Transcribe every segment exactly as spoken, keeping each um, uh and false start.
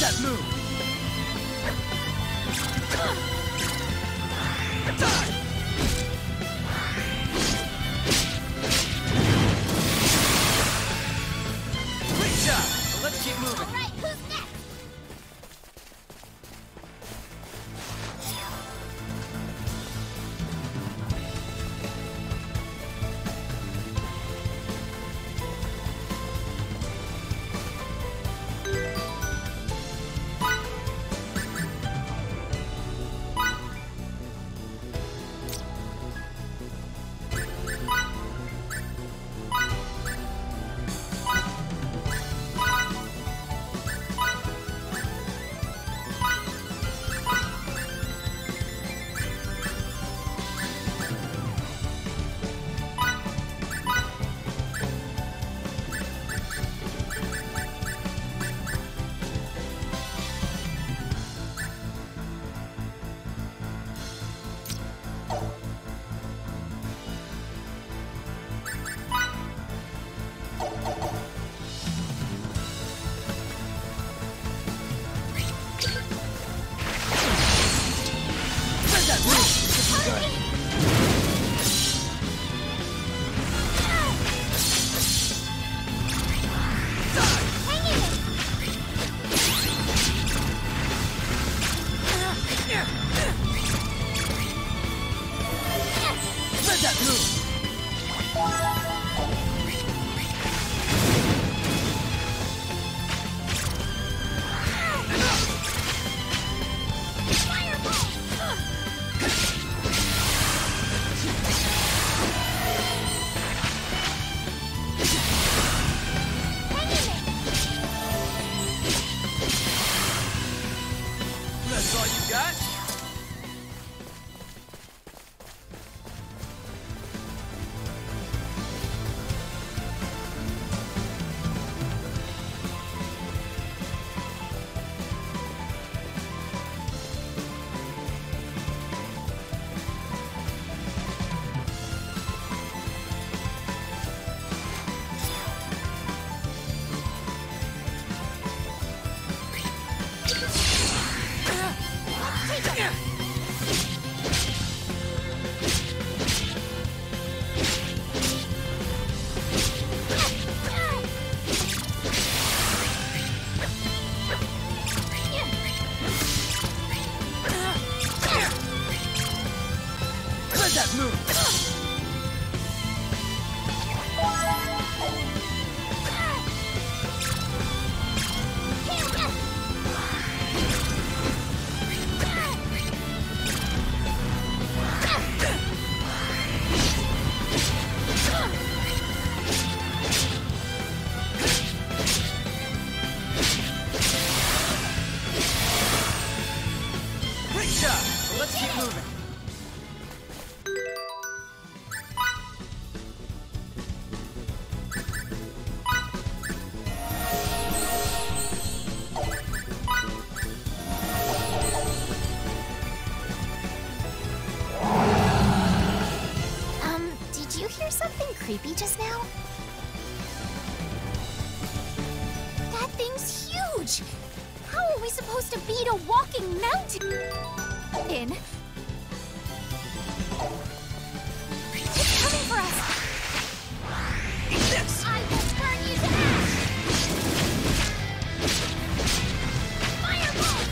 that move! Die! Great job! But let's keep moving. All right, who's next? That's all you got? That move! Great job! Let's keep moving. Um, did you hear something creepy just now? That thing's huge! How are we supposed to beat a walking mountain? In. It's coming for us! Eat this! I will burn you to ash! Fireball!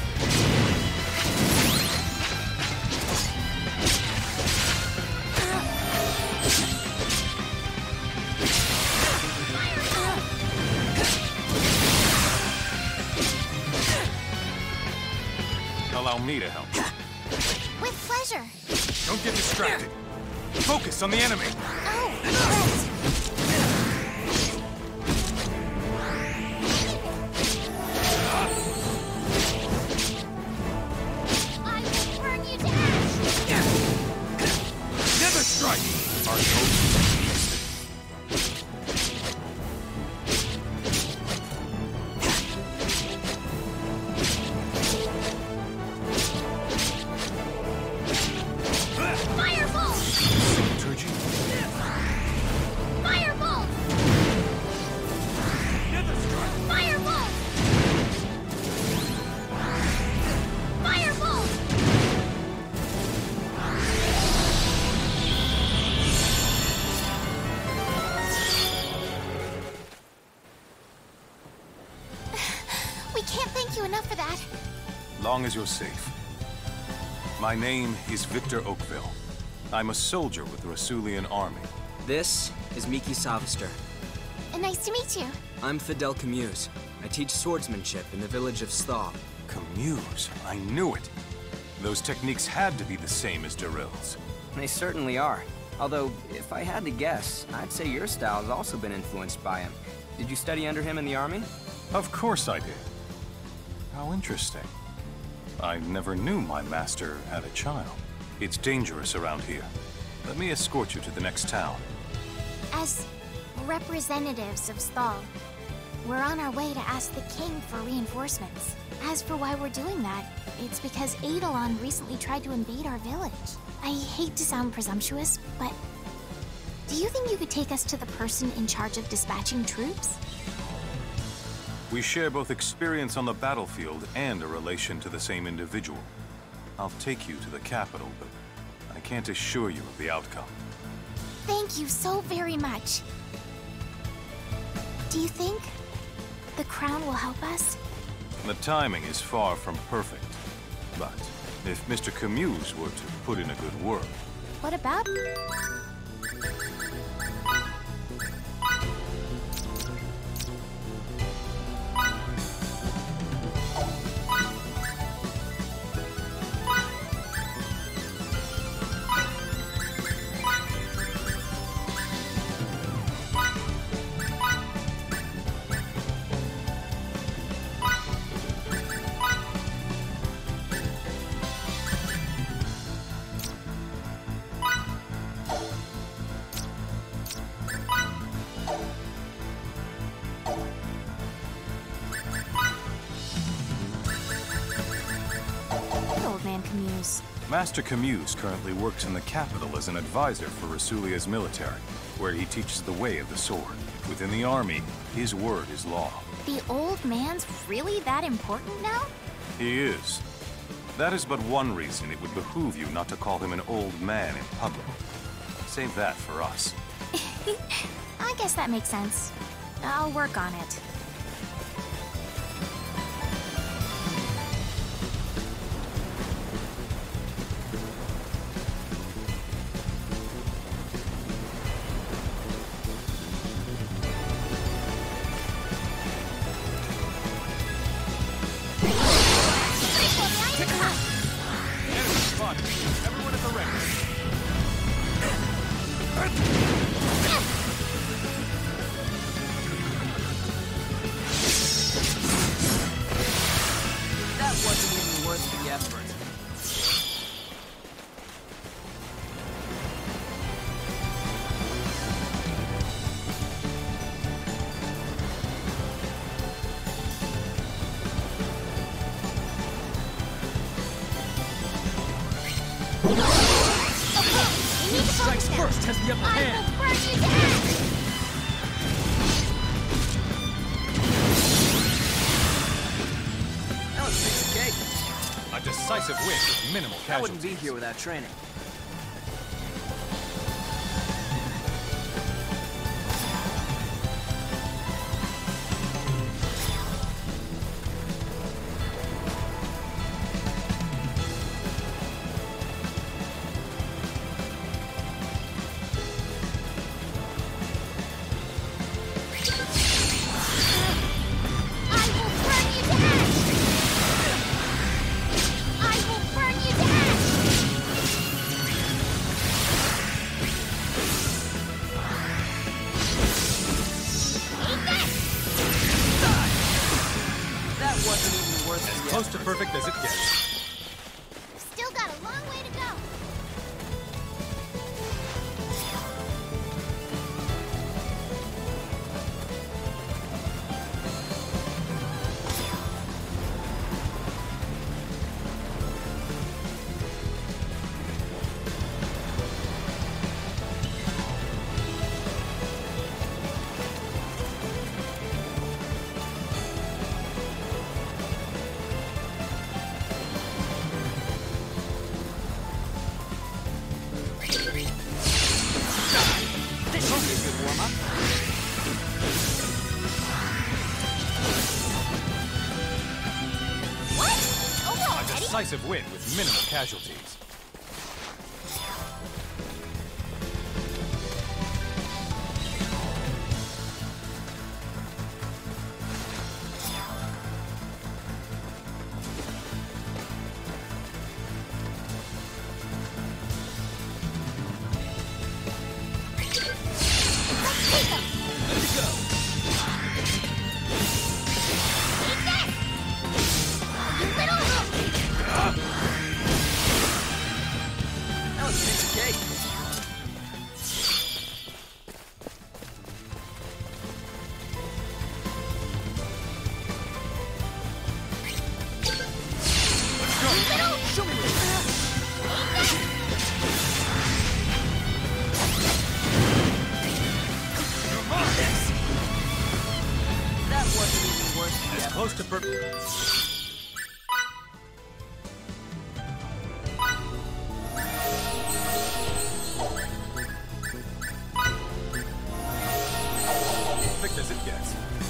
Allow me to help. With pleasure. Don't get distracted. Focus on the enemy. Oh, right. I will burn you to ash! Never strike! Our ghost. Fireball! Turgy? thank you enough for that. Long as you're safe. My name is Victor Oakville. I'm a soldier with the Rasulian army. This is Miki Savister. Uh, nice to meet you. I'm Fidel Camuse. I teach swordsmanship in the village of Sthal. Camuse, I knew it. Those techniques had to be the same as Daryl's. They certainly are. Although, if I had to guess, I'd say your style has also been influenced by him. Did you study under him in the army? Of course I did. How interesting. I never knew my master had a child. It's dangerous around here. Let me escort you to the next town. As representatives of Sthal, we're on our way to ask the king for reinforcements. As for why we're doing that, it's because Eidolon recently tried to invade our village. I hate to sound presumptuous, but do you think you could take us to the person in charge of dispatching troops? We share both experience on the battlefield and a relation to the same individual. I'll take you to the capital, but I can't assure you of the outcome. Thank you so very much. Do you think the crown will help us? The timing is far from perfect. But if Mister Camuse were to put in a good word... What about... Camuse. Master Camuse currently works in the capital as an advisor for Rasulia's military, where he teaches the way of the sword. Within the army, his word is law. The old man's really that important now? He is. That is but one reason it would behoove you not to call him an old man in public. Save that for us. I guess that makes sense. I'll work on it. Everyone at the ready. That wasn't even worth the effort. Strikes first has the upper hand. I will burn you to ash! That was a piece of cake. A decisive win with minimal I wouldn't casualties. be here without training. As close to perfect as it gets. Still got a long way to go. decisive win with minimal casualties. Close to perfect. Perfect as it gets.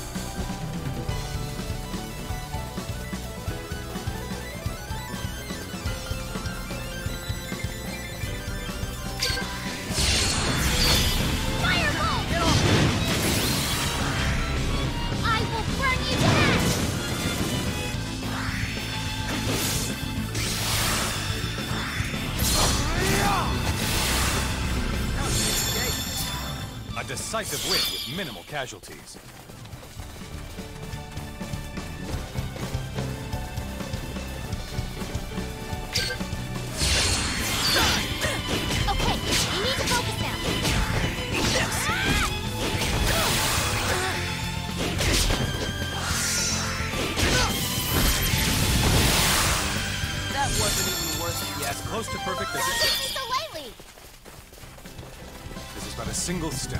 A decisive win with minimal casualties. Okay, you need to focus now. That wasn't even worth the As effort. close to perfect as Don't it take gets. me so lightly. This is but a single step.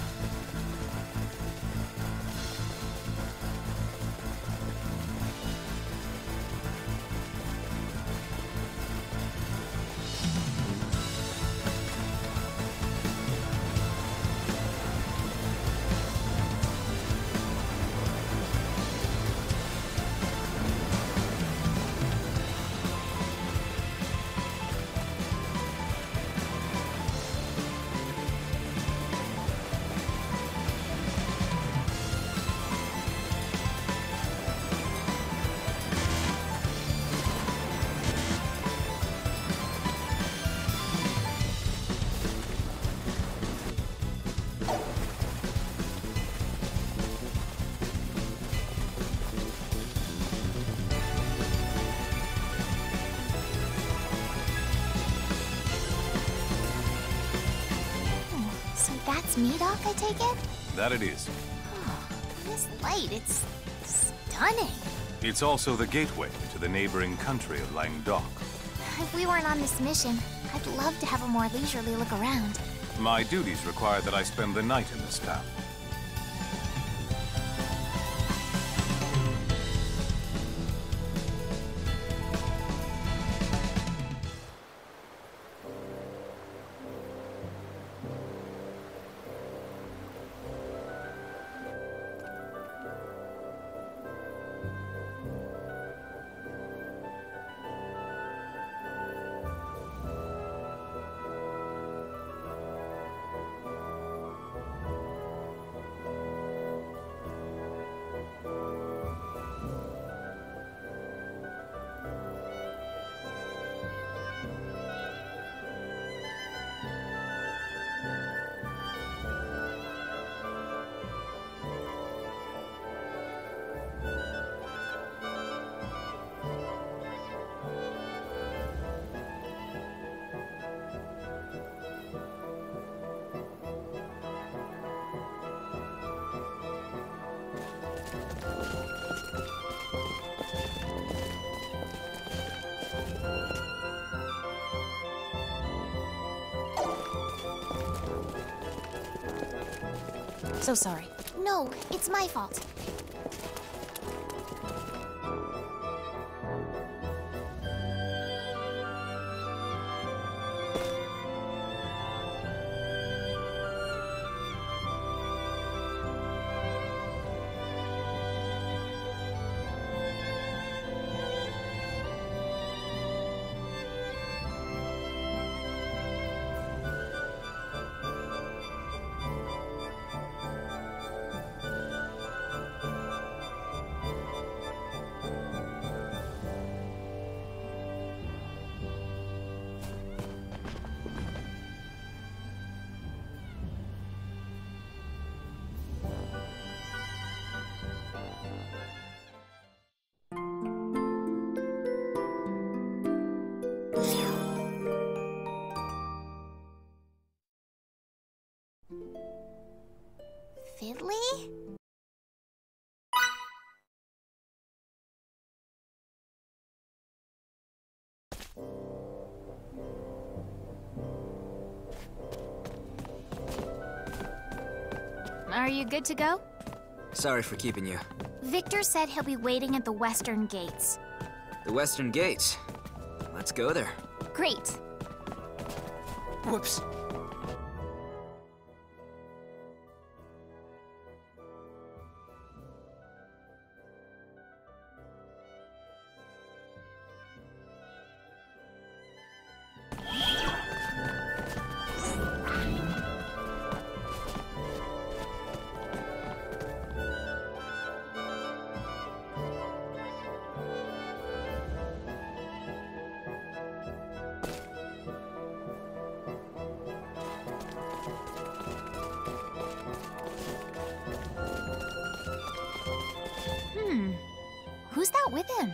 So that's me, Doc, I take it? That it is. This light, it's stunning. It's also the gateway to the neighboring country of Langdok. If we weren't on this mission, I'd love to have a more leisurely look around. My duties require that I spend the night in this town. So sorry. No, it's my fault. Are you good to go? Sorry for keeping you. Victor said he'll be waiting at the western gates. The Western Gates. Let's go there. Great. Whoops. Hmm. Who's that with him?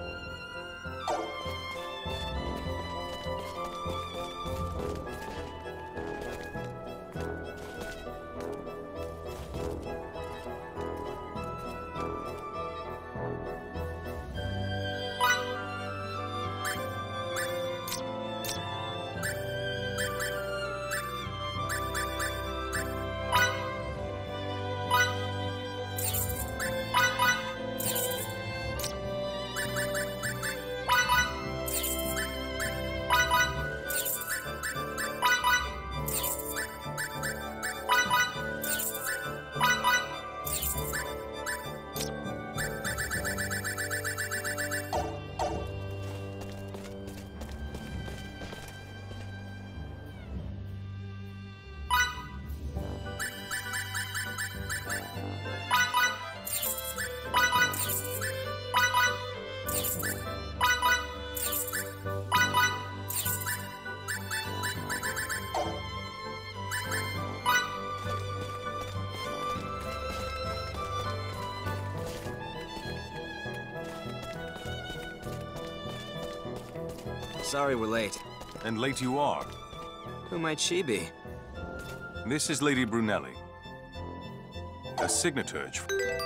Sorry we're late. And late you are. Who might she be? This is Lady Brunelli. A signaturge.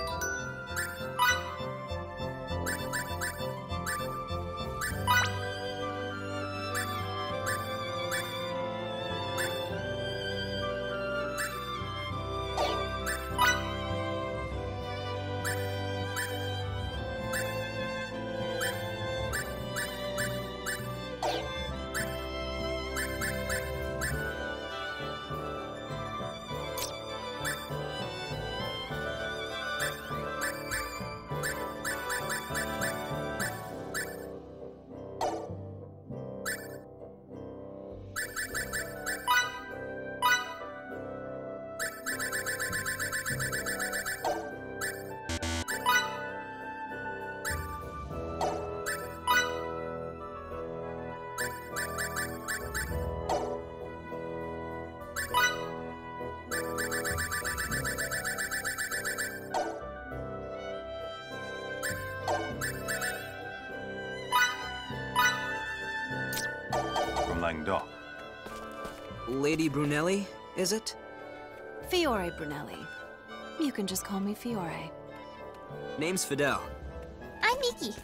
Langdoc. Lady Brunelli, is it? Fiore Brunelli. You can just call me Fiore. Name's Fidel. I'm Miki.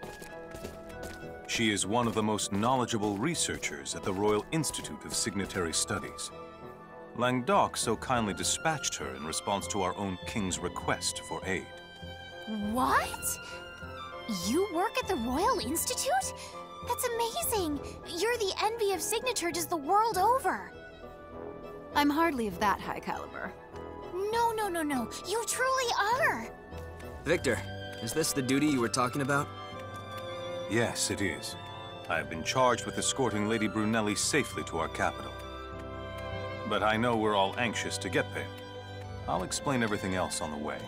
She is one of the most knowledgeable researchers at the Royal Institute of Signatory Studies. Langdoc so kindly dispatched her in response to our own king's request for aid. What? You work at the Royal Institute? That's amazing! You're the envy of signatures the world over! I'm hardly of that high caliber. No, no, no, no. You truly are! Victor, is this the duty you were talking about? Yes, it is. I have been charged with escorting Lady Brunelli safely to our capital. But I know we're all anxious to get there. I'll explain everything else on the way.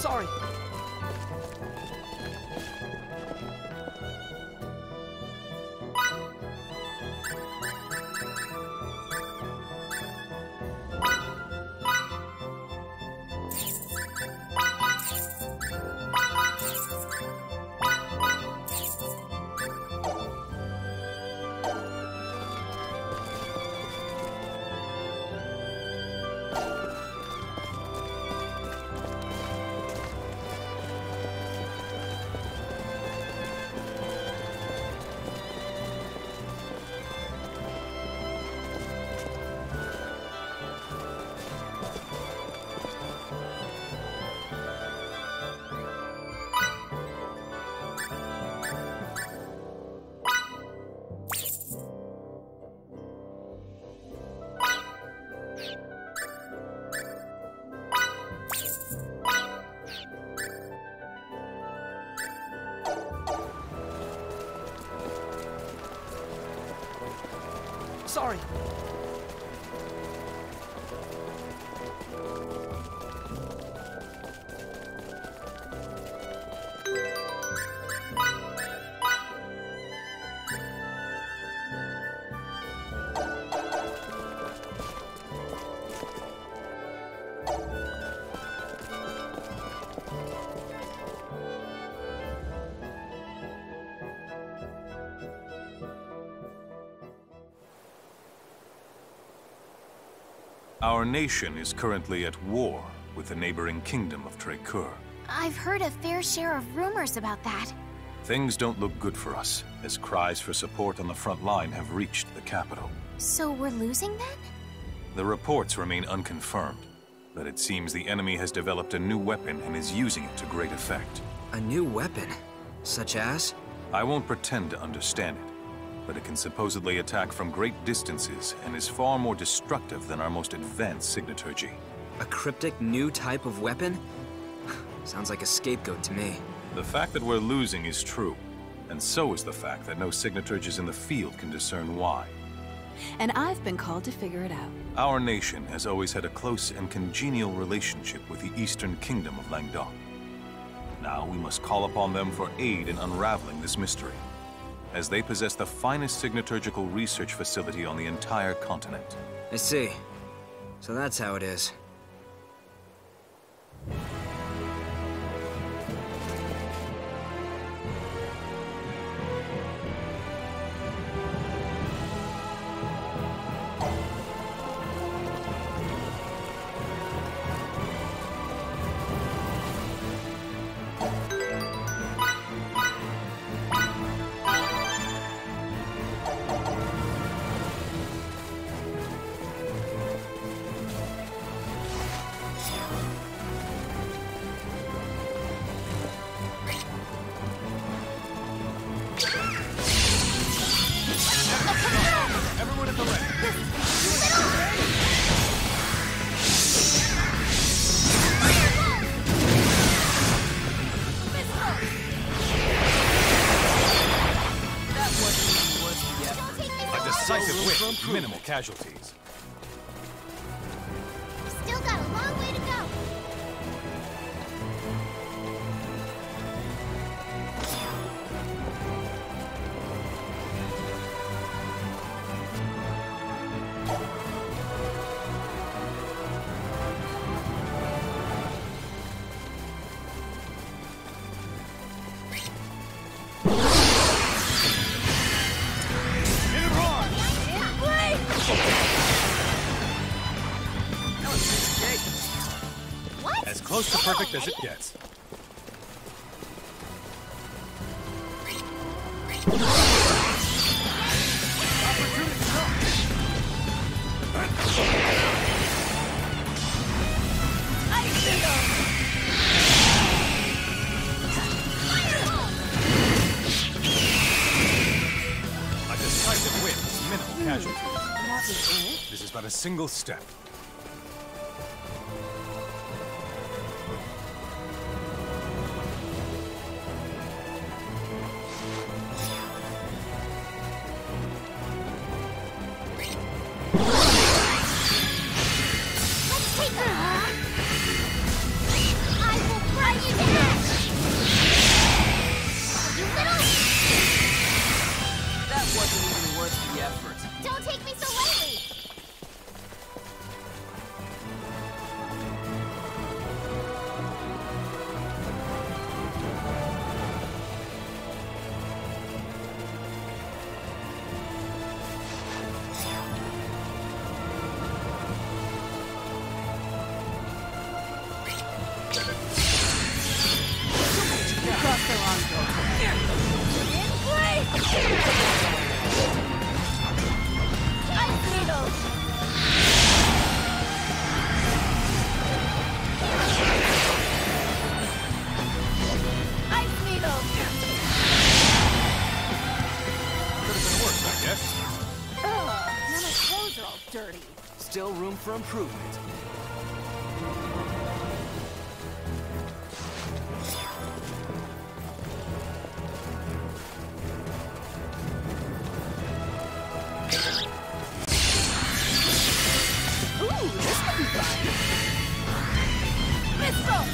Sorry. Sorry. Our nation is currently at war with the neighboring kingdom of Trekur. I've heard a fair share of rumors about that. Things don't look good for us, as cries for support on the front line have reached the capital. So we're losing then? The reports remain unconfirmed, but it seems the enemy has developed a new weapon and is using it to great effect. A new weapon? Such as? I won't pretend to understand it, but it can supposedly attack from great distances and is far more destructive than our most advanced signaturgy. A cryptic new type of weapon? Sounds like a scapegoat to me. The fact that we're losing is true, and so is the fact that no signaturges in the field can discern why. And I've been called to figure it out. Our nation has always had a close and congenial relationship with the Eastern Kingdom of Langdong. Now we must call upon them for aid in unraveling this mystery, as they possess the finest signaturgical research facility on the entire continent. I see. So that's how it is. Decisive win, minimal casualties. Still got a long way to go. As close to perfect as it gets. A decisive win, minimal casualties. That was it? This is but a single step. I will crush That wasn't even worth the effort. Don't take me so lightly! Cross the wrong door. Ice Needle! Ice Needle! Could have been worse, I guess. Ugh, now my clothes are all dirty. Still room for improvement. Ooh, this could be fun. Missile!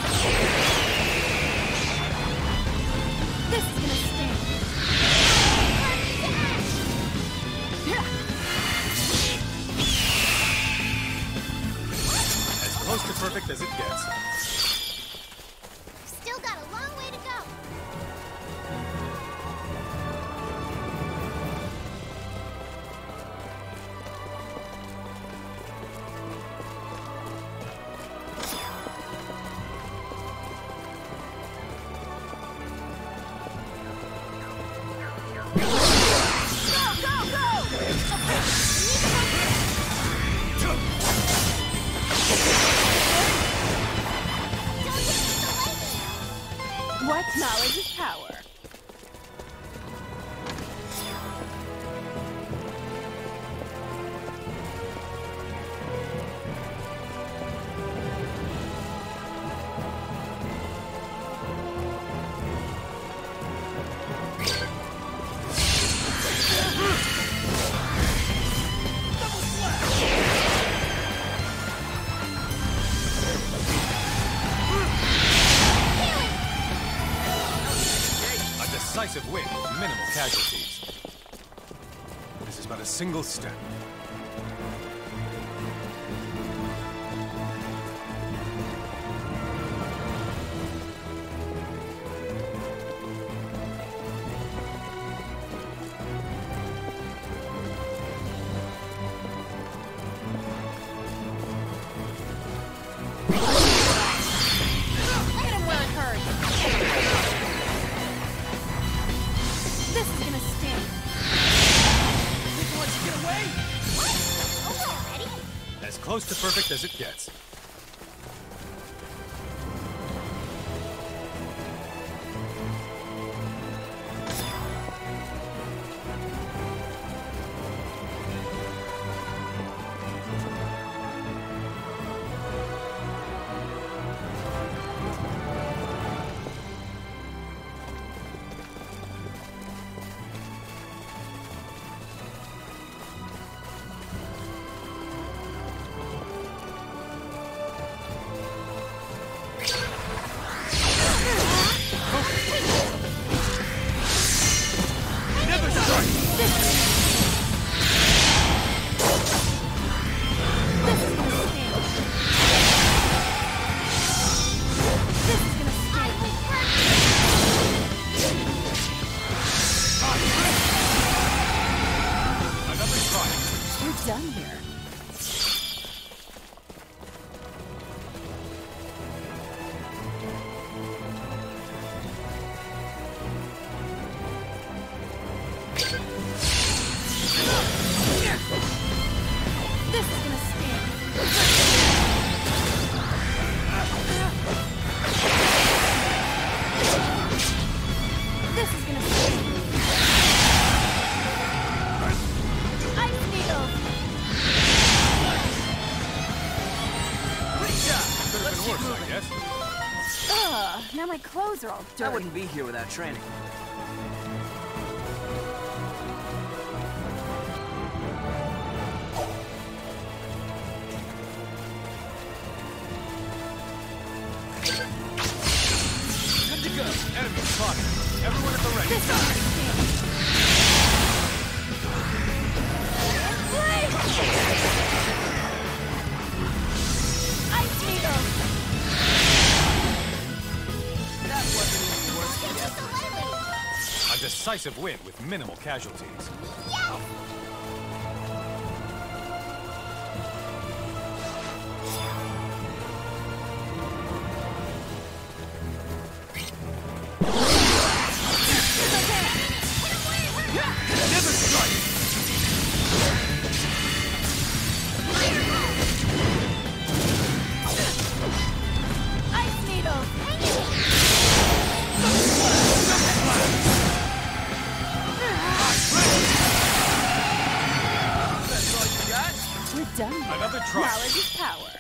This is gonna sting. As close to perfect as it gets. Still got a long way to go. What knowledge is power? A decisive win with minimal casualties. This is but a single step. Hit him where it hurts. This is gonna sting. Think you want to get away? Over already? As close to perfect as it gets. Never strike! This is gonna sting. This is gonna sting. Another try. We're done here. This is gonna sting. This is gonna sting. Ice Needle! Great job! Could have Let's been keep worse, I moving. guess. Ugh, now my clothes are all dirty. I wouldn't be here without training. Good to go. Enemy spotted. Everyone at the ready. This is gonna sting. decisive win with minimal casualties. Yes! Never strike! Ice needle! Hang it! That's all you got? We're done here. Another try. Knowledge is power.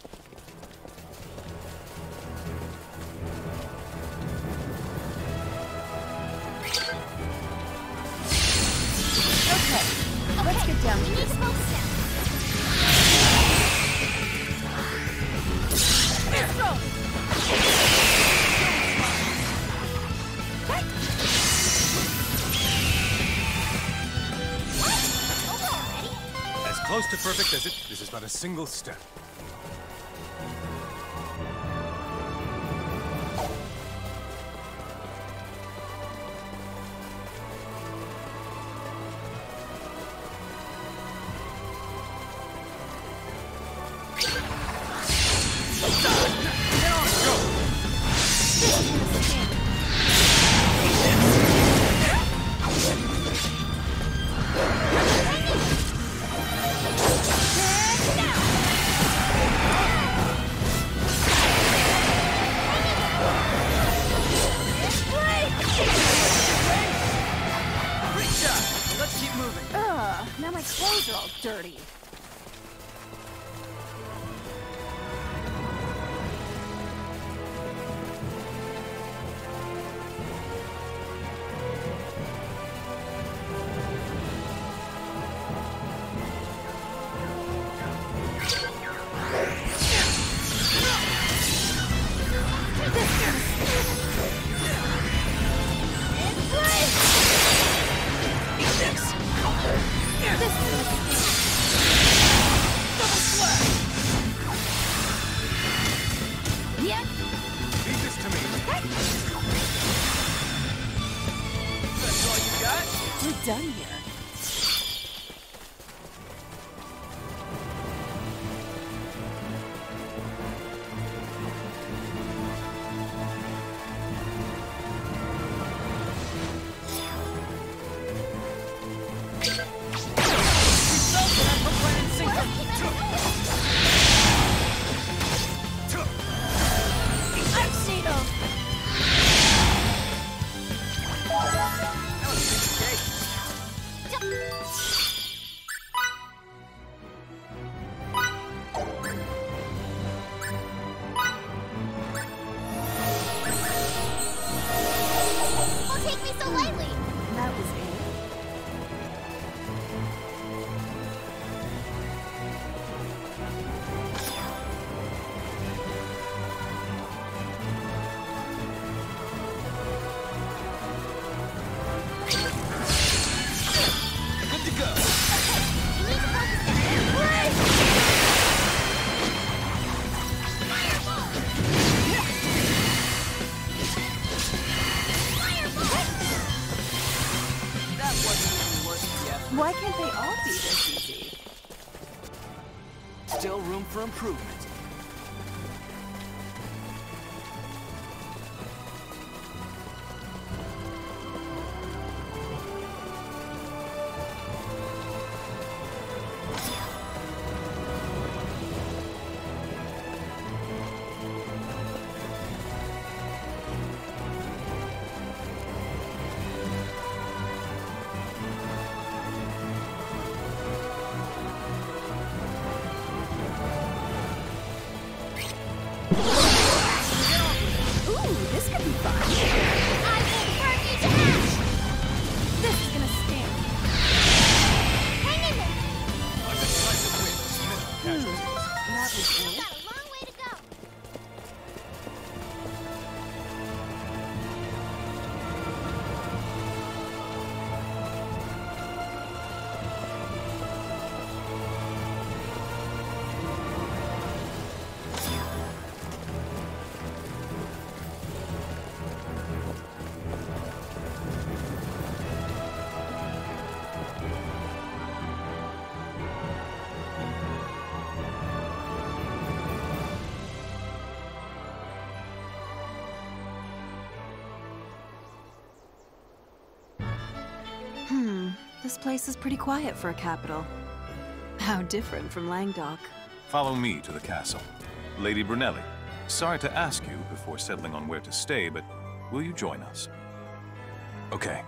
Okay, let's get down We to need to this. focus now. Over already? As close to perfect as it, this is but a single step. Great shot! Let's keep moving. Ugh, now my clothes are all dirty. Yep. Leave this to me. That's all you got? We're done here. Ice needle! That was a piece of cake. Don't take me so lightly! That was it. Good to go. We need to focus now. Fireball! That wasn't even worth the effort. Why can't they all be this easy? Still room for improvement. This place is pretty quiet for a capital. How different from Langdok. Follow me to the castle. Lady Brunelli, sorry to ask you before settling on where to stay, but will you join us? Okay.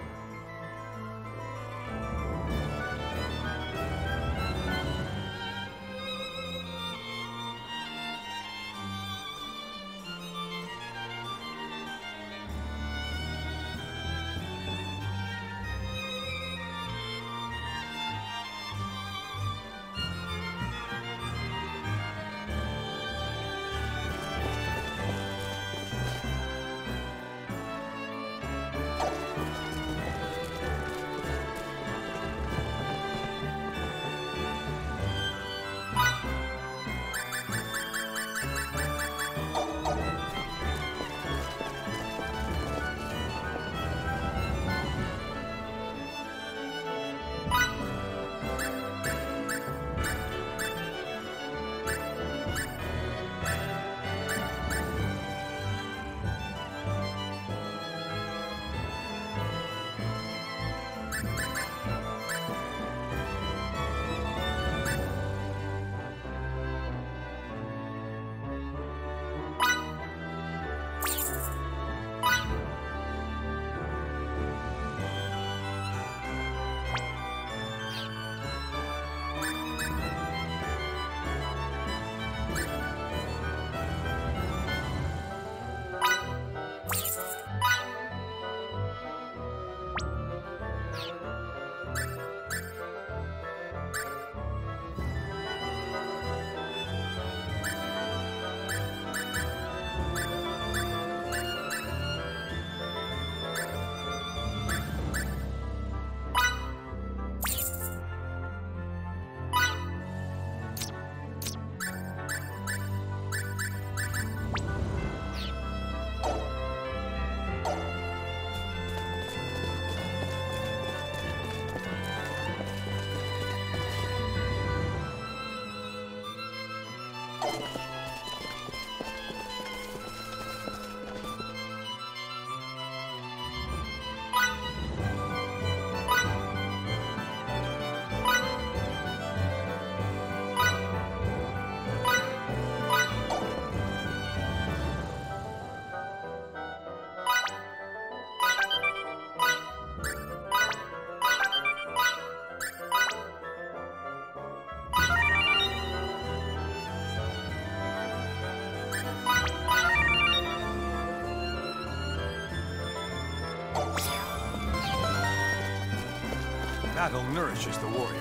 Battle nourishes the warrior.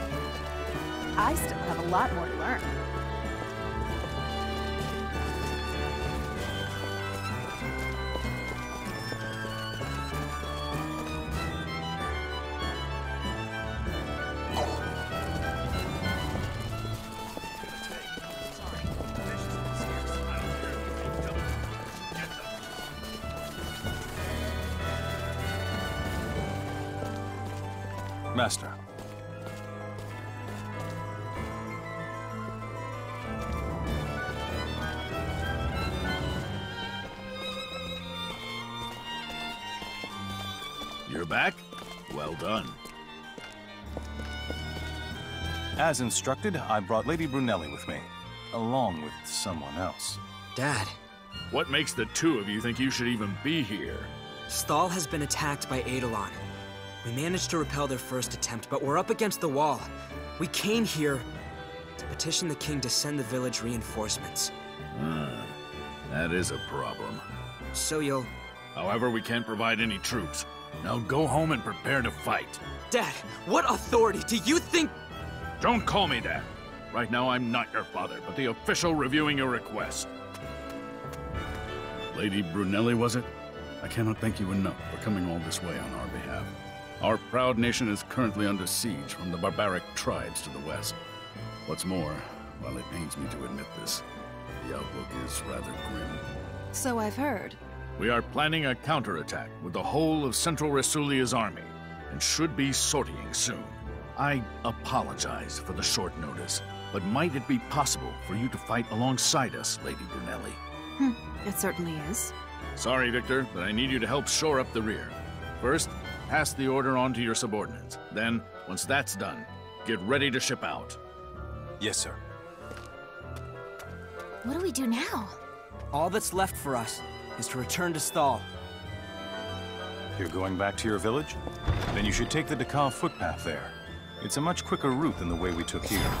I still have a lot more to learn. Master. You're back? Well done. As instructed, I brought Lady Brunelli with me, along with someone else. Dad, What makes the two of you think you should even be here? Sthal has been attacked by Eidolon. We managed to repel their first attempt, but we're up against the wall. We came here to petition the king to send the village reinforcements. Ah, that is a problem. So you'll... However, we can't provide any troops. Now go home and prepare to fight. Dad, what authority do you think... Don't call me that. Right now, I'm not your father, but the official reviewing your request. Lady Brunelli, was it? I cannot thank you enough for coming all this way on our behalf. Our proud nation is currently under siege from the barbaric tribes to the west. What's more, while it pains me to admit this, the outlook is rather grim. So I've heard. We are planning a counterattack with the whole of Central Rasulia's army, and should be sortying soon. I apologize for the short notice, but might it be possible for you to fight alongside us, Lady Brunelli? Hmm, it certainly is. Sorry, Victor, but I need you to help shore up the rear. First, Pass the order on to your subordinates. Then, once that's done, get ready to ship out. Yes, sir. What do we do now? All that's left for us is to return to Sthal. You're going back to your village? Then you should take the Dakal footpath there. It's a much quicker route than the way we took here.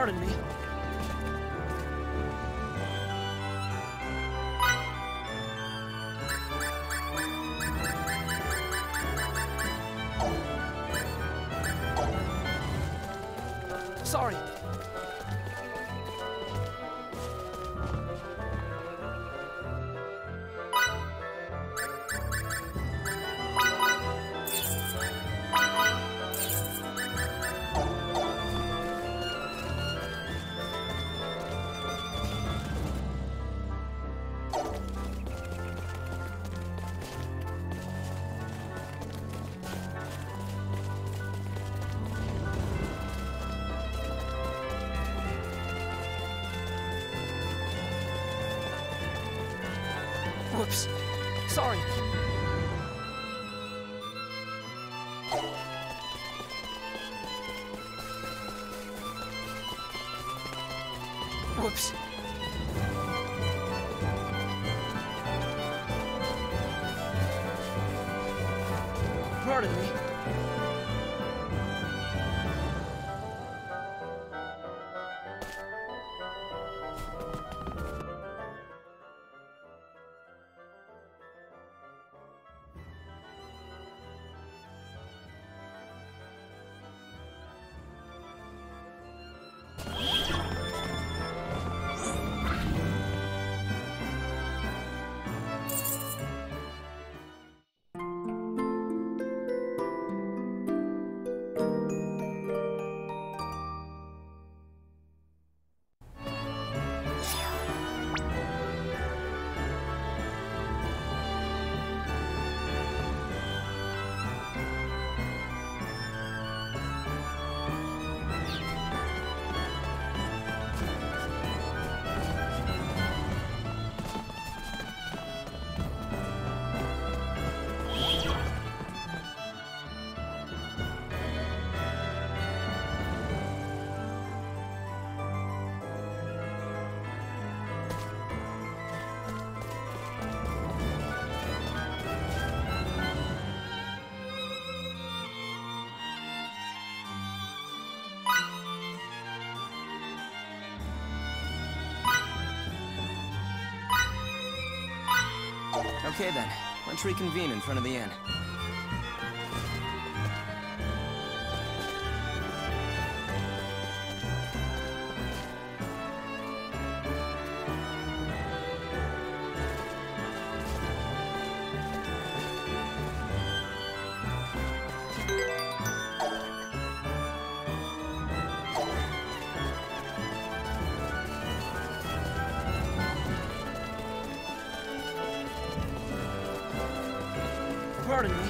Pardon me. Sorry. Whoops. Sorry. Whoops. Pardon me. Okay then, let's reconvene in front of the inn. Pardon me.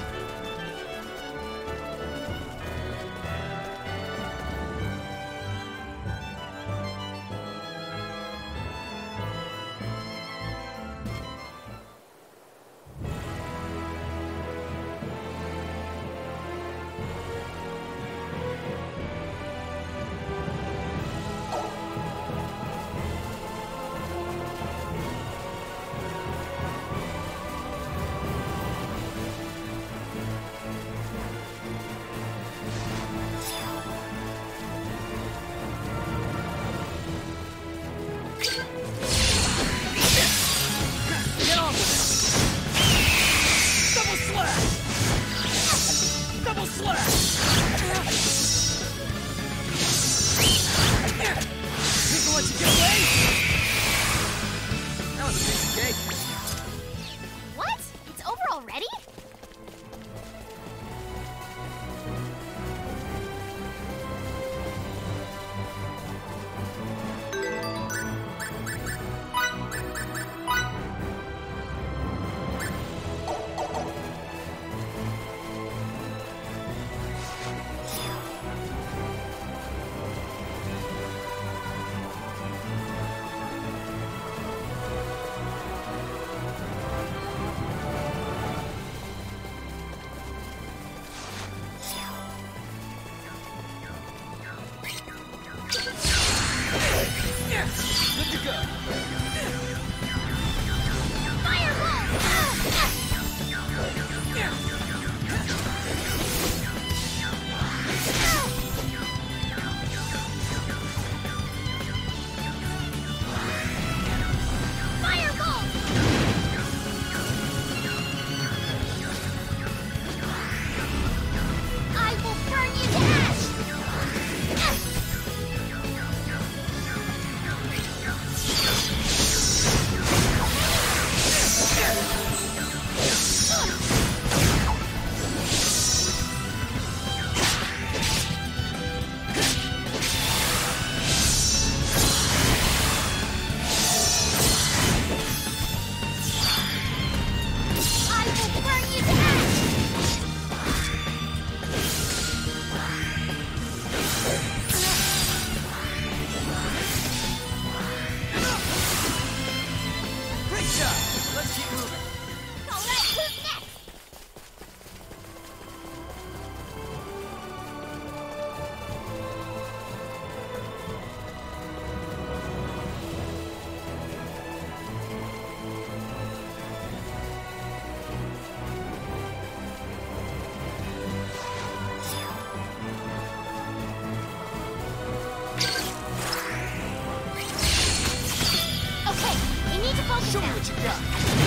focus Show me now. what you got.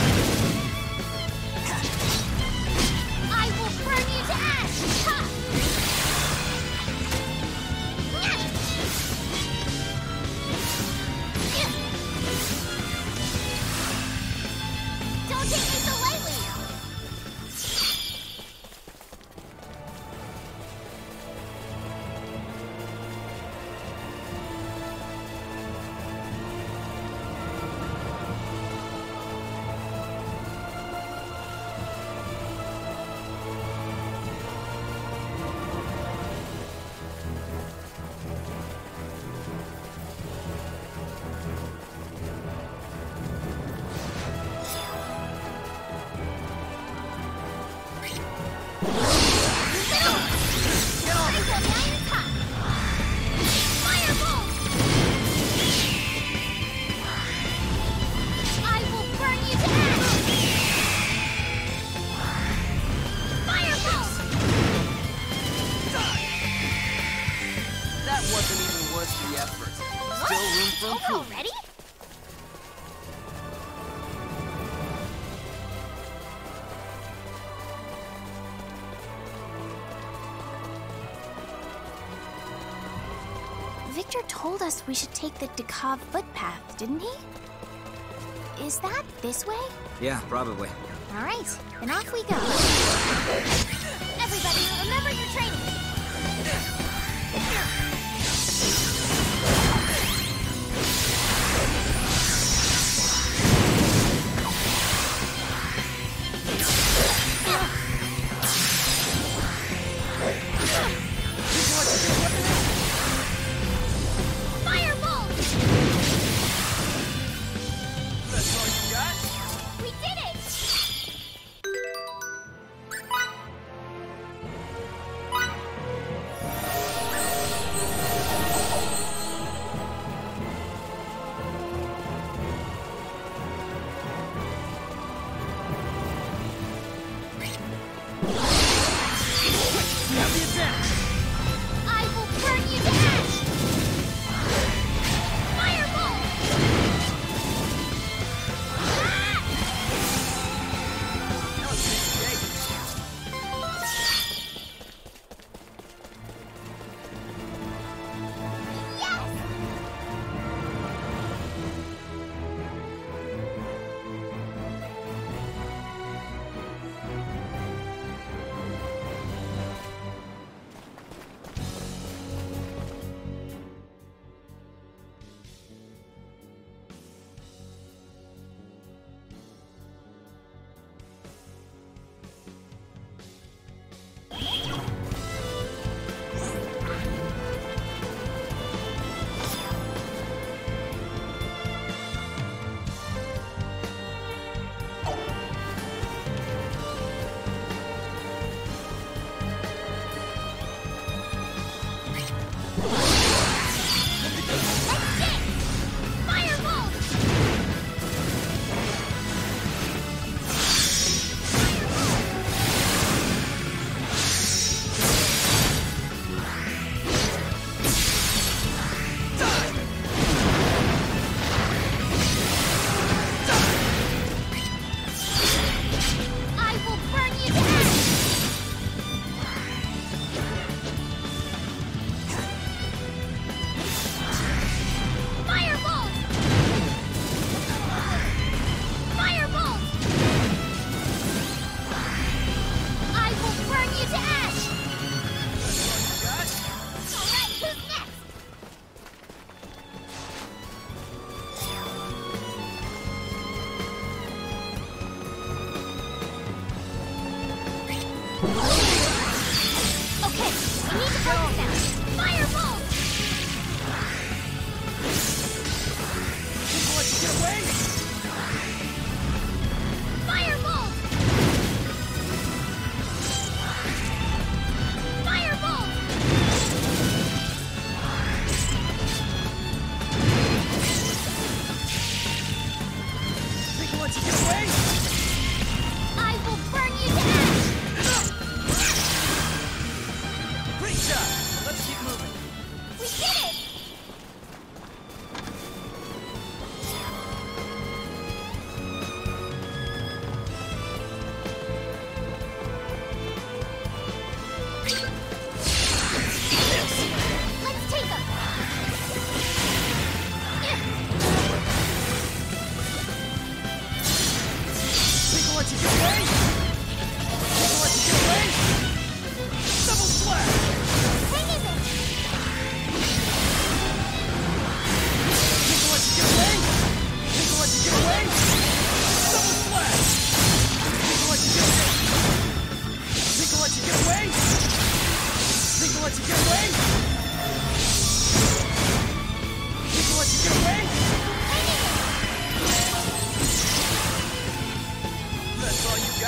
I will burn you to ash! Ha! Don't take me so lightly! That wasn't even worth the effort. Still room for Over improvement. already? Victor told us we should take the Dekov footpath, didn't he? Is that this way? Yeah, probably. All right, then off we go. Everybody, remember your training. Firebolt! That's all you got? We did it! Have the advantage. I will burn you to ash! Firebolt! Ah! That was pretty great. Yes! Firebolt! I will burn you to ash! Firebolt! Firebolt! I will burn you to ash! Alright, who's next? Okay, we need to focus now. Firebolt! People let you get away? Firebolt! Firebolt! People let you get away? I will burn you to ash! Great job. Let's keep moving. We did it!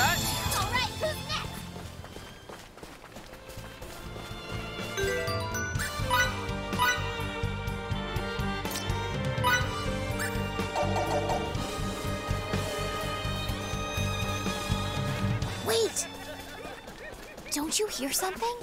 that. All right, who's next? Wait! Don't you hear something?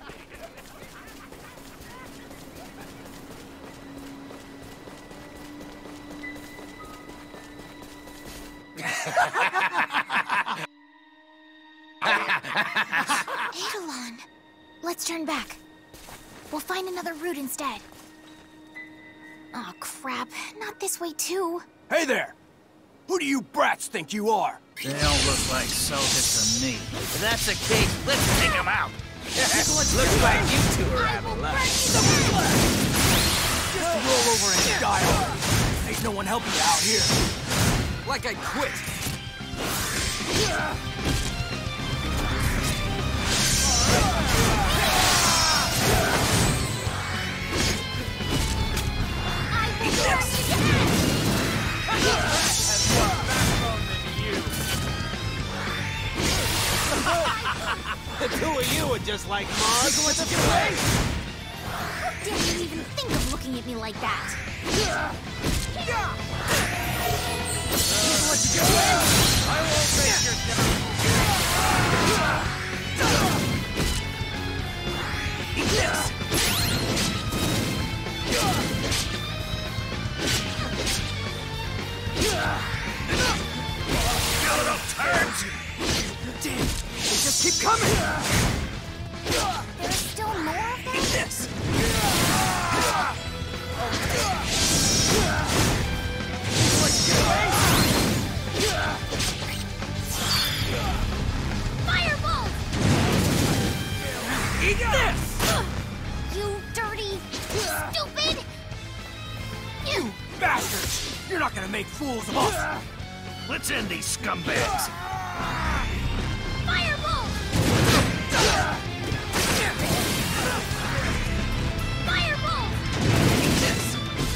Eidolon! Let's turn back. We'll find another route instead. Oh, crap. Not this way, too. Hey there! Who do you brats think you are? They don't look like soldiers to me. If that's the case, let's take them out. Looks like you two are having luck. Just roll over and die already. Ain't no one helping you out here. Like I quit. The two of you are just like Mars with a plate. How dare you even think of looking at me like that? What you doing? I won't take your Eat this. You little turds! Damn, they just keep coming. There's still more of them? Eat this. What you doing? Firebolt! Eat this! You dirty, stupid! You bastards! You're not gonna make fools of us! Let's end these scumbags. Firebolt! Firebolt! Eat this!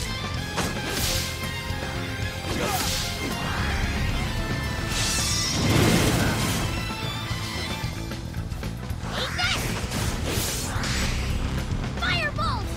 Eat this! Firebolt!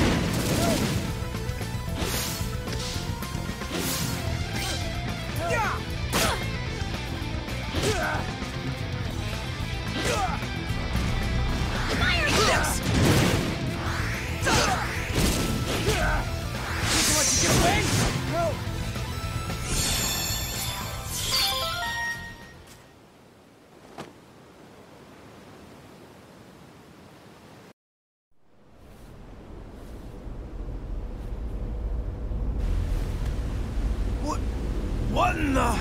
What? What in the?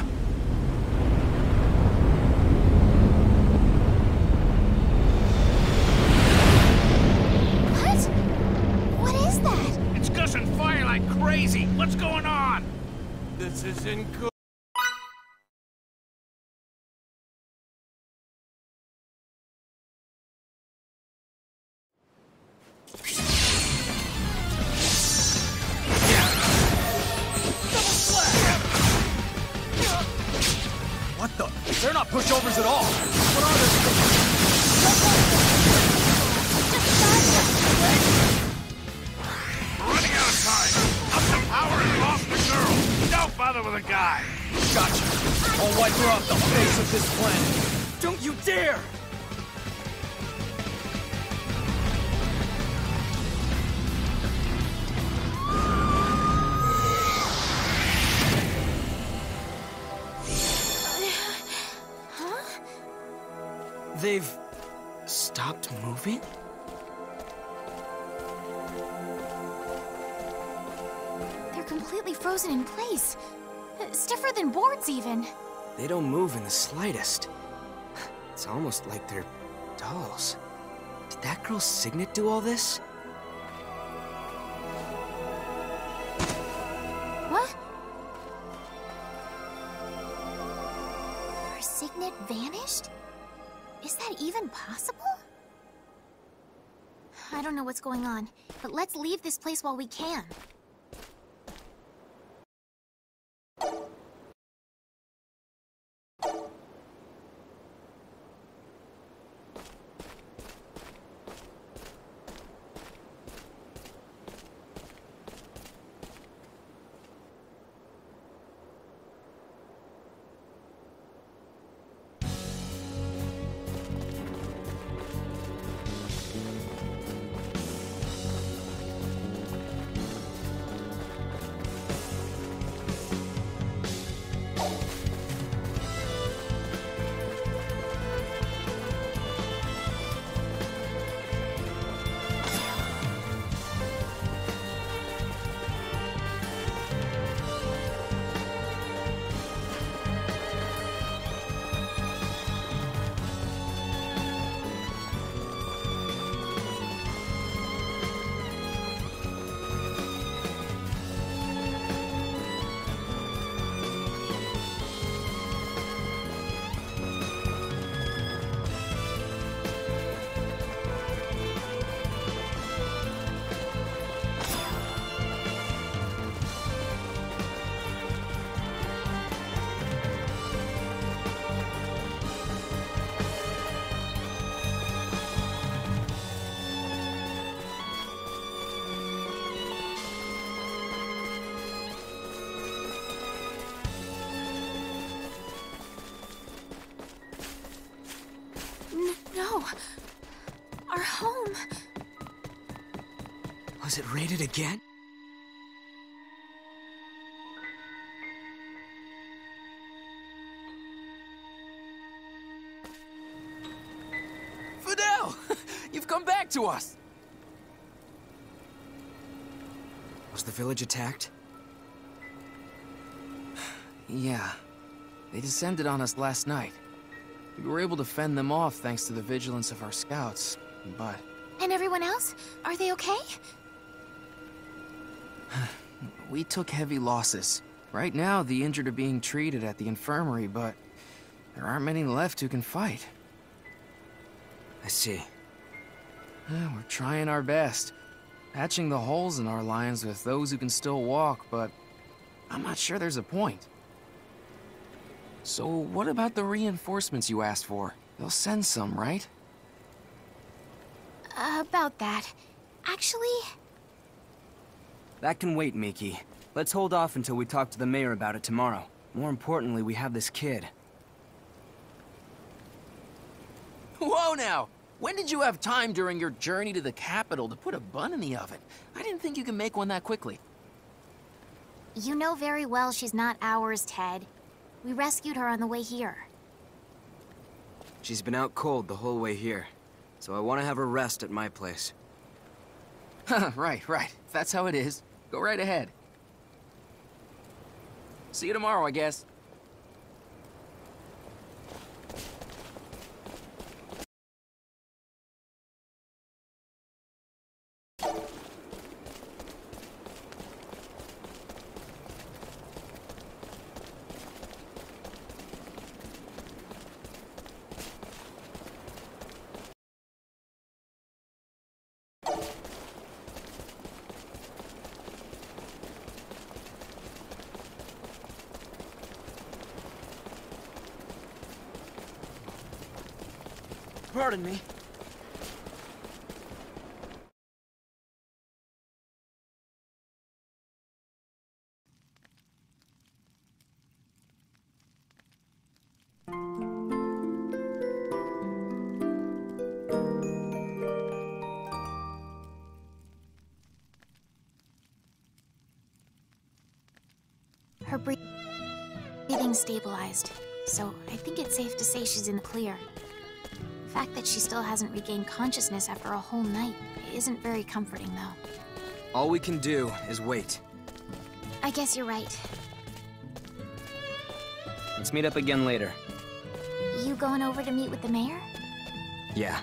What? What is that? It's gushing fire like crazy. What's going on? This isn't good. What the? They're not pushovers at all. What are We're running out of time. Up the power and lost the girl. Don't bother with a guy. Gotcha. I'll wipe her off the face of this planet. Don't you dare! Huh? They've stopped moving? They're completely frozen in place. Uh, Stiffer than boards, even. They don't move in the slightest. It's almost like they're dolls. Did that girl Signet do all this? What? Her Signet vanished? Is that even possible? I don't know what's going on, but let's leave this place while we can. no! Our home! Was it raided again? Fidel! You've come back to us! Was the village attacked? Yeah. They descended on us last night. We were able to fend them off thanks to the vigilance of our scouts, but... And everyone else? Are they okay? We took heavy losses. Right now, the injured are being treated at the infirmary, but there aren't many left who can fight. I see. Uh, We're trying our best, patching the holes in our lines with those who can still walk, but I'm not sure there's a point. So what about the reinforcements you asked for? They'll send some, right? Uh, about that. Actually... That can wait, Miki. Let's hold off until we talk to the mayor about it tomorrow. More importantly, we have this kid. Whoa now! When did you have time during your journey to the capital to put a bun in the oven? I didn't think you could make one that quickly. You know very well she's not ours, Ted. We rescued her on the way here. She's been out cold the whole way here, so I want to have her rest at my place. Right, right. If that's how it is, go right ahead. See you tomorrow, I guess. Pardon me. Her breathing stabilized, so I think it's safe to say she's in the clear. The fact that she still hasn't regained consciousness after a whole night isn't very comforting, though. All we can do is wait. I guess you're right. Let's meet up again later. You going over to meet with the mayor? Yeah.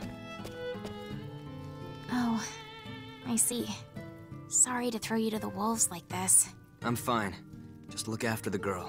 Oh, I see. Sorry to throw you to the wolves like this. I'm fine. Just look after the girl.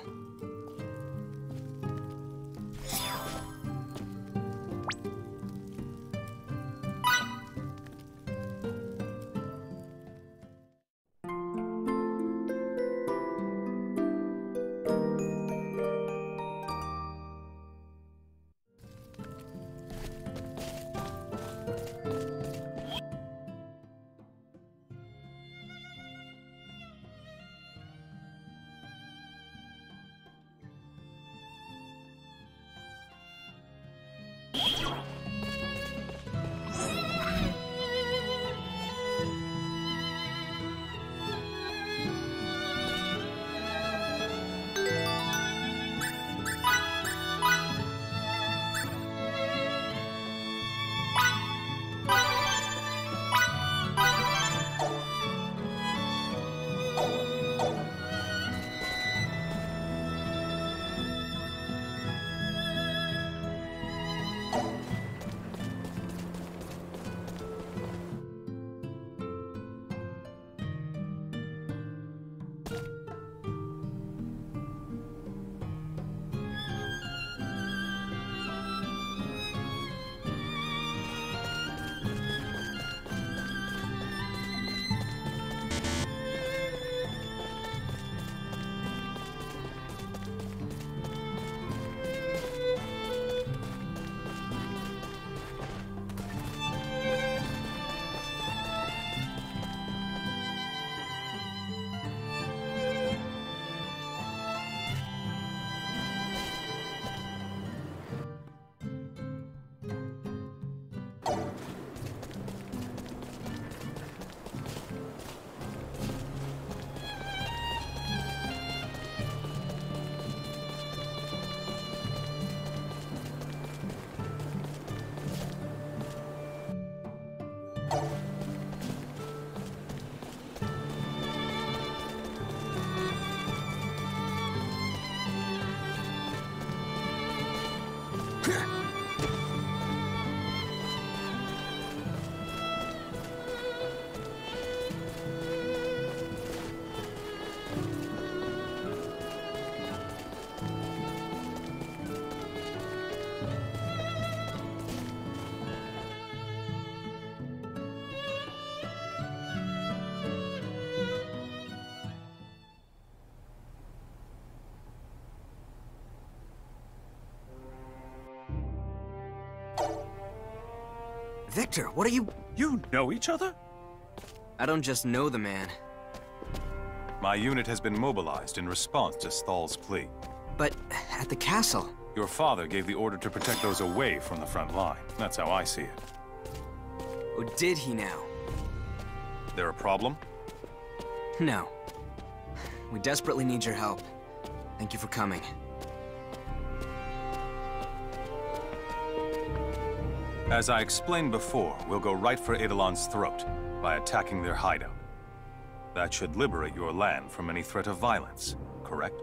Victor, what are you... You know each other? I don't just know the man. My unit has been mobilized in response to Thal's plea. But at the castle... Your father gave the order to protect those away from the front line. That's how I see it. Oh, did he now? There a problem? No. We desperately need your help. Thank you for coming. As I explained before, we'll go right for Eidolon's throat by attacking their hideout. That should liberate your land from any threat of violence, correct?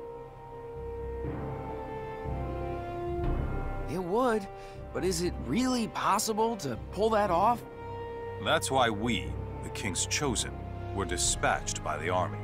It would, but is it really possible to pull that off? That's why we, the King's Chosen, were dispatched by the army.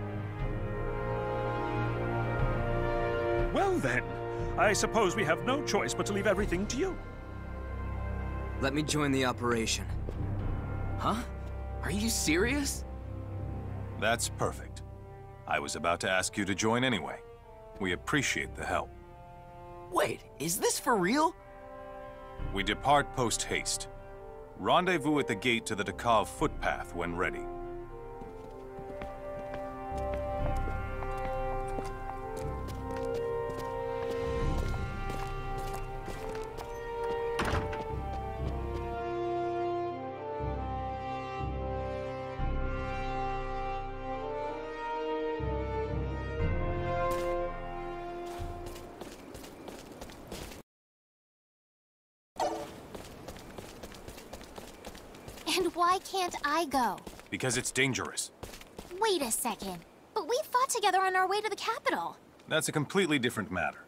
Well then, I suppose we have no choice but to leave everything to you. Let me join the operation. Huh? Are you serious? That's perfect. I was about to ask you to join anyway. We appreciate the help. Wait, is this for real? We depart post-haste. Rendezvous at the gate to the Dakav footpath when ready. And why can't I go? Because it's dangerous. Wait a second. But we fought together on our way to the capital. That's a completely different matter.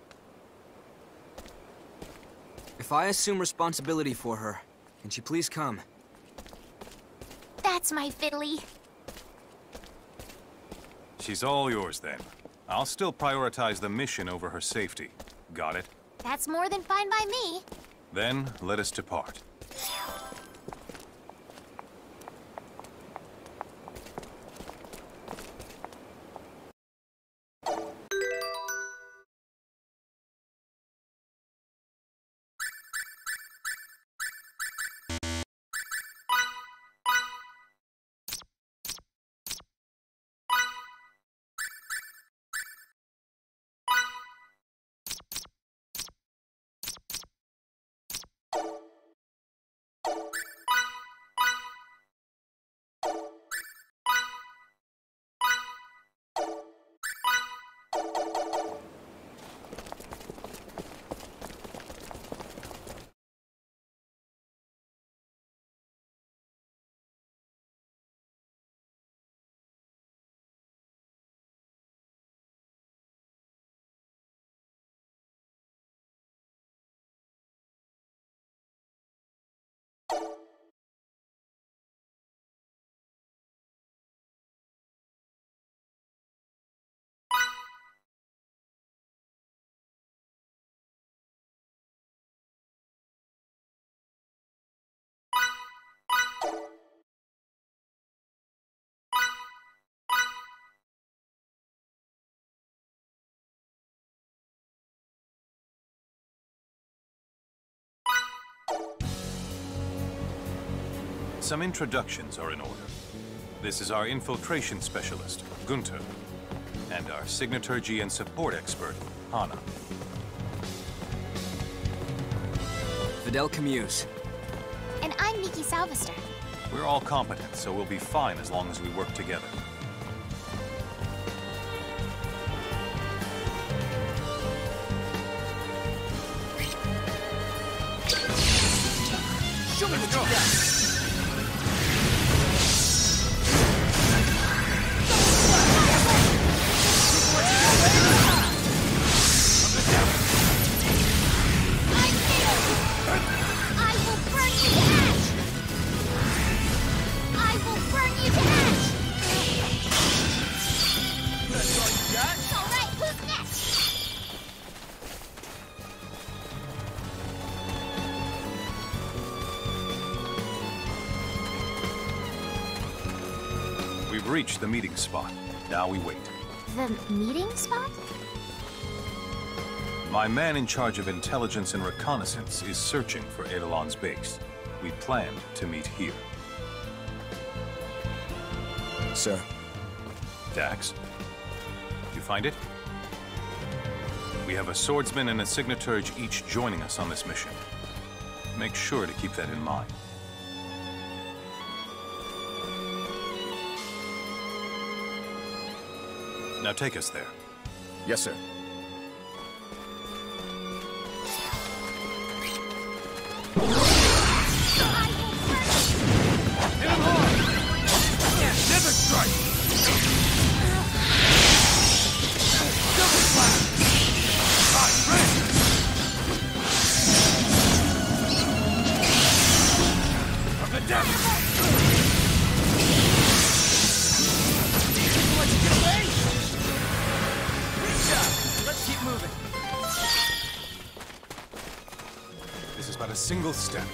If I assume responsibility for her, can she please come? That's my fiddly. She's all yours then. I'll still prioritize the mission over her safety. Got it? That's more than fine by me. Then, let us depart. Some introductions are in order. This is our infiltration specialist, Gunther, and our signaturgy and support expert, Hana. Fidel Camuse. And I'm Miki Salvester. We're all competent, so we'll be fine as long as we work together. Show me what you got! I We've reached the meeting spot. Now we wait. The meeting spot? My man in charge of intelligence and reconnaissance is searching for Eidolon's base. We planned to meet here. Sir. Dax? You find it? We have a swordsman and a signaturge each joining us on this mission. Make sure to keep that in mind. Now take us there. Yes, sir. Hit him hard! Never strike! Double slap! Right, ready! From the depths! Let you get away? Good job. Let's keep moving. This is but a single step.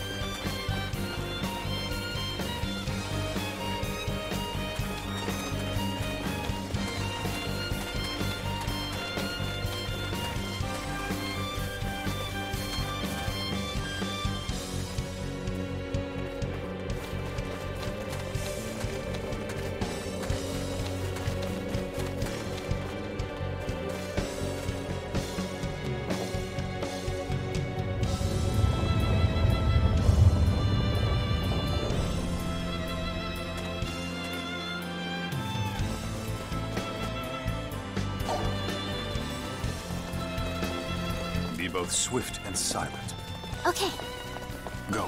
Be both swift and silent. Okay. Go.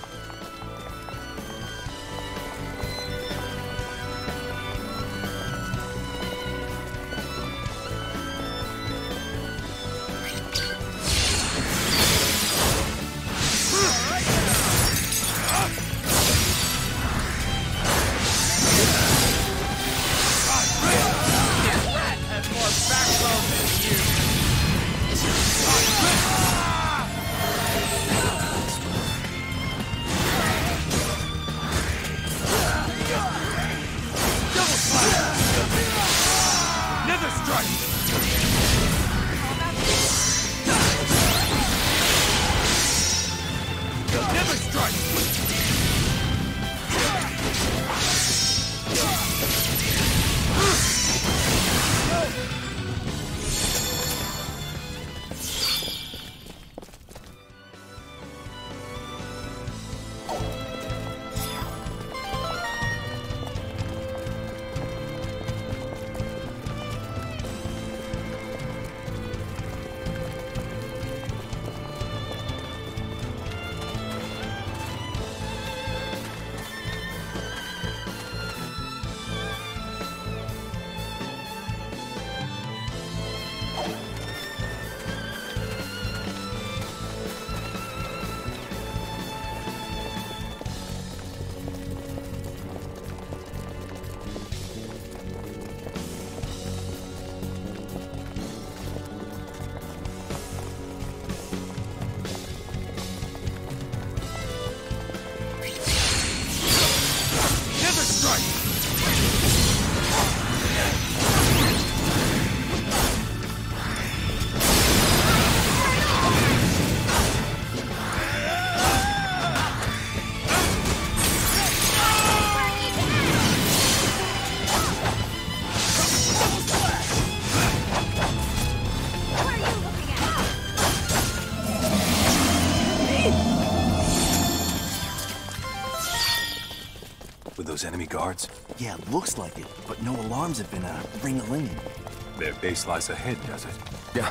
Those enemy guards? Yeah, looks like it, but no alarms have been, uh, ring-a-linging. Their base lies ahead, does it? Yeah.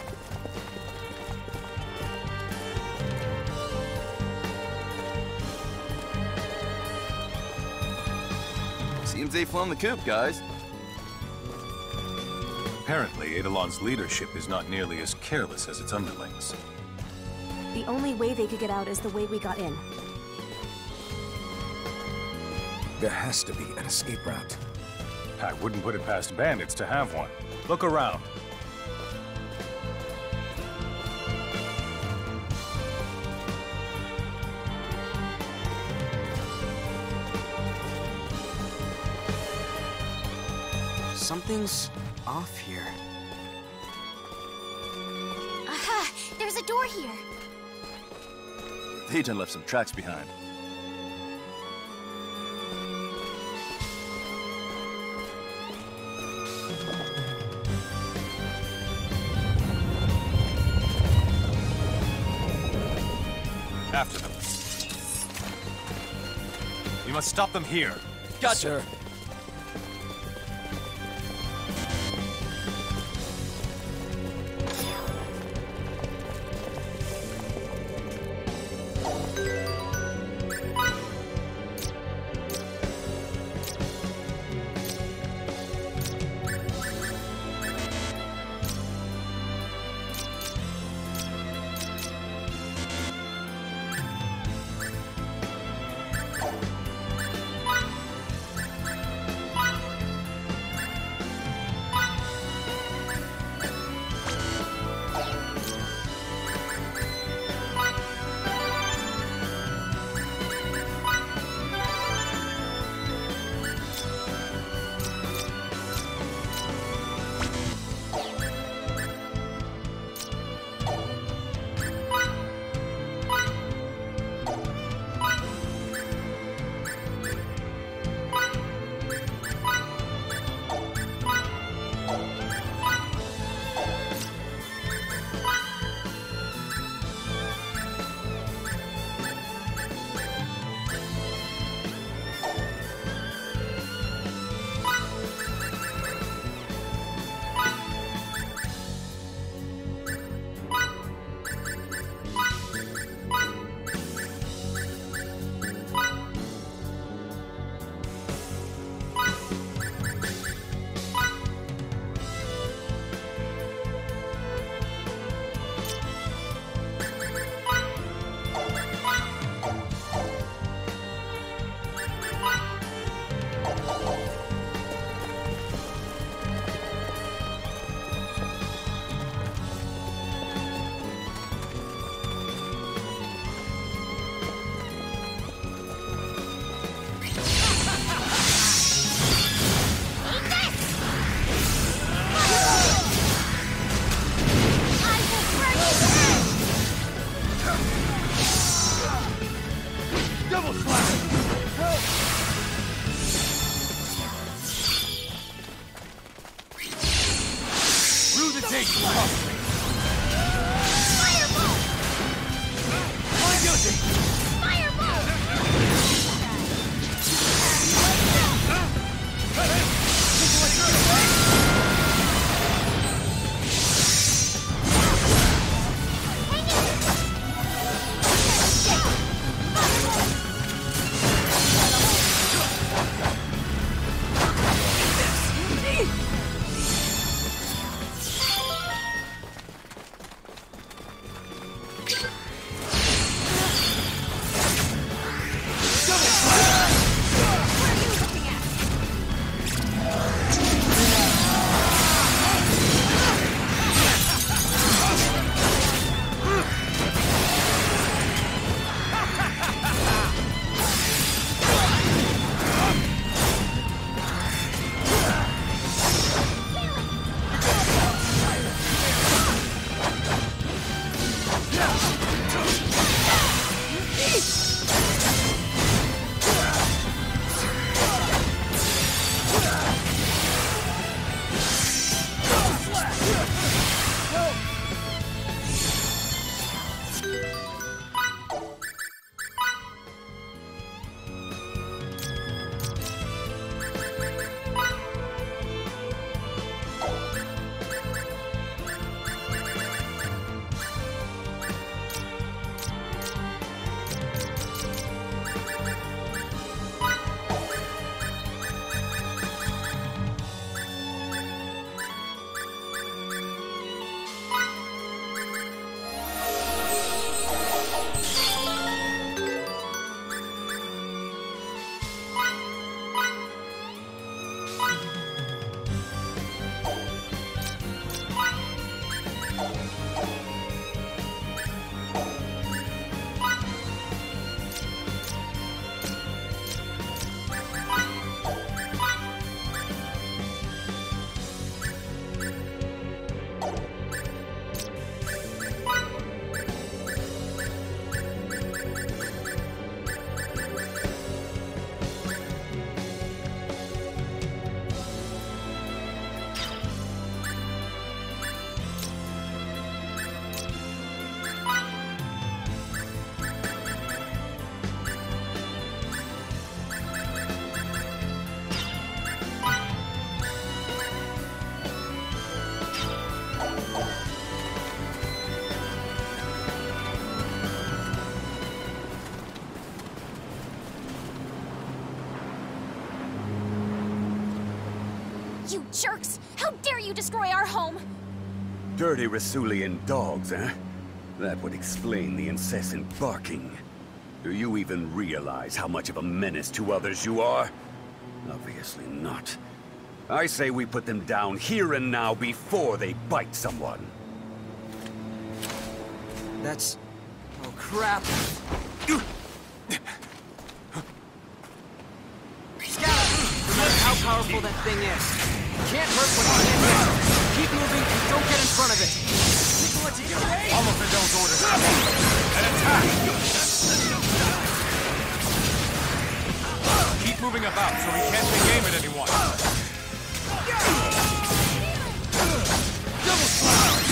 Seems they've flown the coop, guys. Apparently, Eidolon's leadership is not nearly as careless as its underlings. The only way they could get out is the way we got in. There has to be an escape route. I wouldn't put it past bandits to have one. Look around. something's off here. Aha! There's a door here. Theoden left some tracks behind. After them. We must stop them here. Gotcha. Sir. You jerks! How dare you destroy our home! Dirty Rasulian dogs, eh? That would explain the incessant barking. Do you even realize how much of a menace to others you are? Obviously not. I say we put them down here and now before they bite someone. That's... oh crap. Scout! Remember how powerful that thing is. Can't hurt when it's in there. Keep moving and don't get in front of it. Follow Fidel's orders. An attack! Keep moving about so he can't take aim at anyone. Double slap!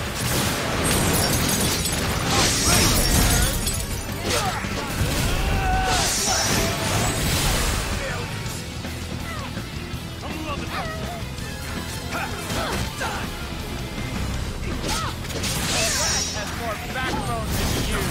Backbone than you.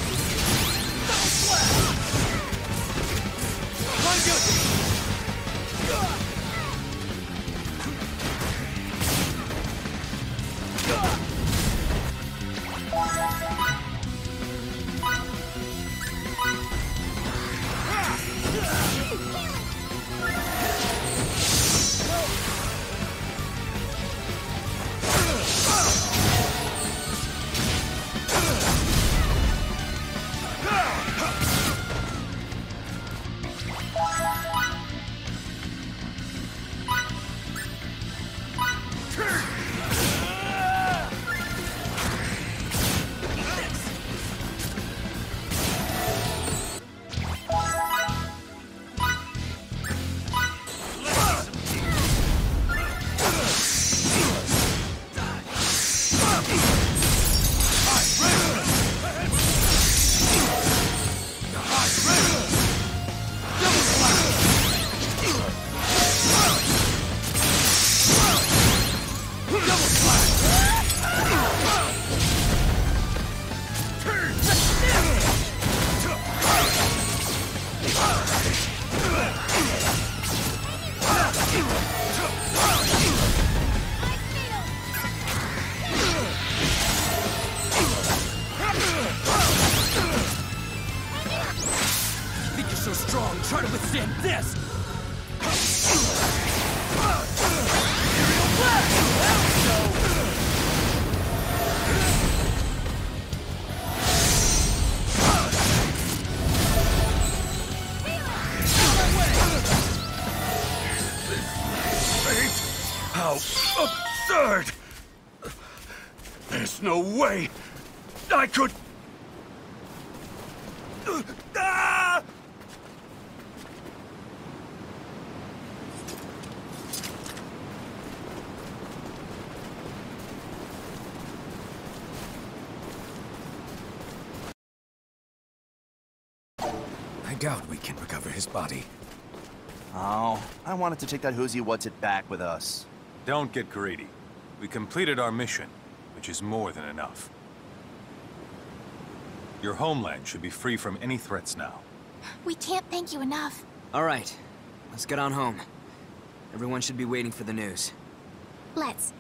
Try to withstand this! How absurd! There's no way I could... Ah! I doubt we can recover his body. Oh, I wanted to take that who's-he what's-it back with us. Don't get greedy. We completed our mission, which is more than enough. Your homeland should be free from any threats now. We can't thank you enough. All right, let's get on home. Everyone should be waiting for the news. Let's.